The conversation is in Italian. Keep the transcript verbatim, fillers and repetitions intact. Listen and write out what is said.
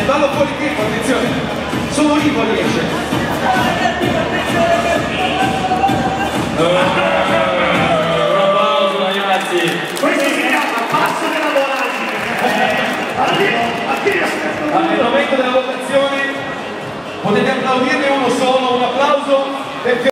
Fallo fuori tempo, attenzione. Solo Ivo riesce. Un applauso ragazzi. Questo si chiama passo della voragine. Al momento della votazione potete applaudirne uno solo, un applauso per